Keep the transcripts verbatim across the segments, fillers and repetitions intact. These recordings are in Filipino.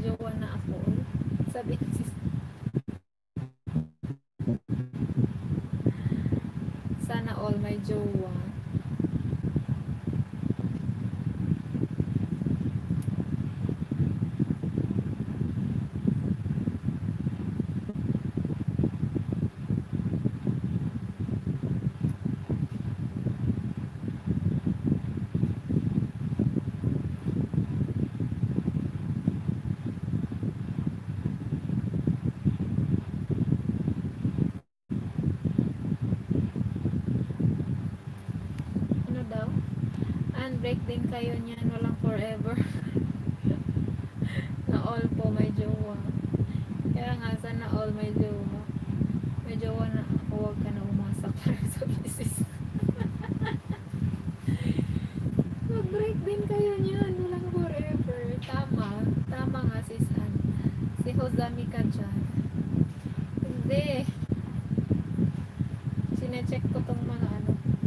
jowa na ako. Sabi sis, sana all may jowa. Break din kayo niyan, walang forever. Na all po may jowa. Kaya nga, sana all may jowa. May jowa na ako, huwag ka na umasa para sa business. Mag-break din kayo niyan, walang forever. Tama, tama nga sis Ann. Si Hozami ka dyan. Hindi. Sinecheck ko tong mga ano.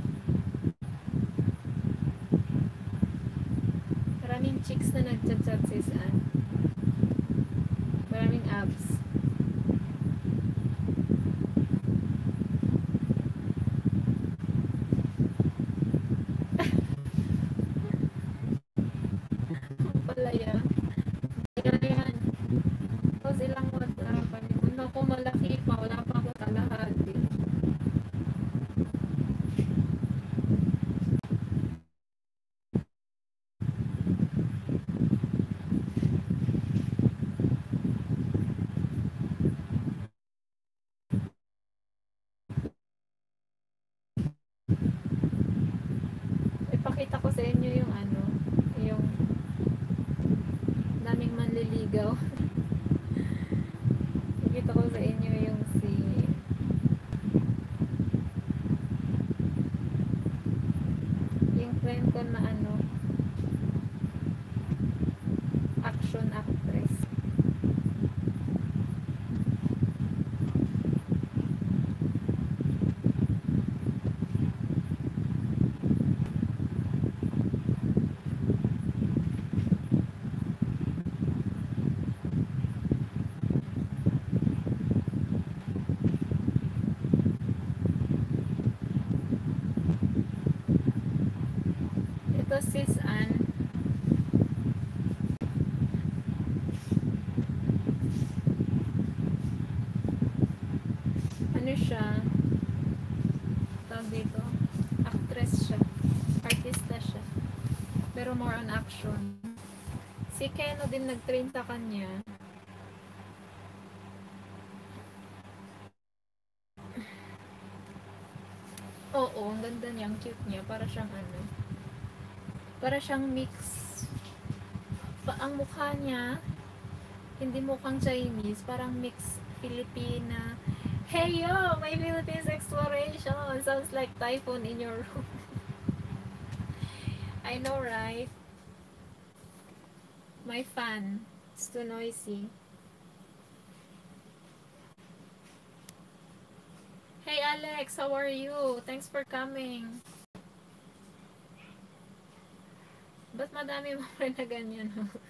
Maraming chicks na nagchat-chat sis Ann. Maraming apps. Palaya. Kaya yan. O silang WhatsApp. Kung ako malaki pa, wala pa ako talahat. Ipakita ko sa inyo yung ano, yung daming manliligaw. Ipakita ko sa inyo yung si yung friend ko na ano, action actress. Ito sis Ann. Ano siya? Tawag dito. Actress siya. Artista siya. Pero more on action. Si Keno din nag-train sa kanya. Oo, ang ganda niya. Ang cute niya. Para siyang ano. Para siyang mix. Pa, ang mukha niya, hindi mukhang Chinese. Parang mix Filipina. Hey yo! May Philippines exploration! Sounds like typhoon in your room. I know, right? My fan. It's too noisy. Hey Alex, how are you? Thanks for coming. Ba't madami mo rin na ganyan?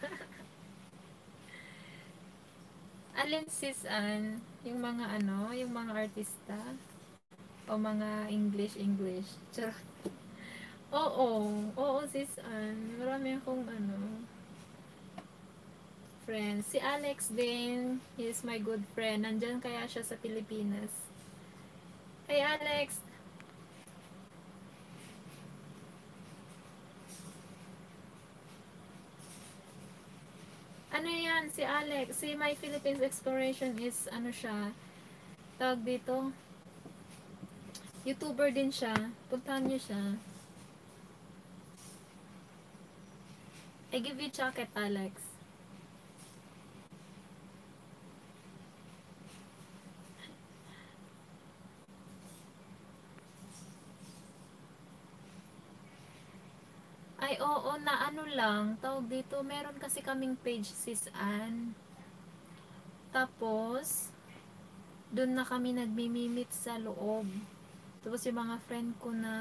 Alin sis Ann? Yung mga ano, yung mga artista? O mga English, English? Charot. Oo, oo sis Ann. Marami akong ano, friends. Si Alex din, he is my good friend. Nandyan kaya siya sa Pilipinas. Hey Alex! Ano yan? Si Alex. Si My Philippines Exploration is, ano siya, tawag dito, YouTuber din siya. Puntahan niyo siya. I give you jacket, Alex. Ay, oo, na ano lang, tawag dito, meron kasi kaming page, sis Ann. Tapos, doon na kami nagmimimit sa loob. Tapos yung mga friend ko na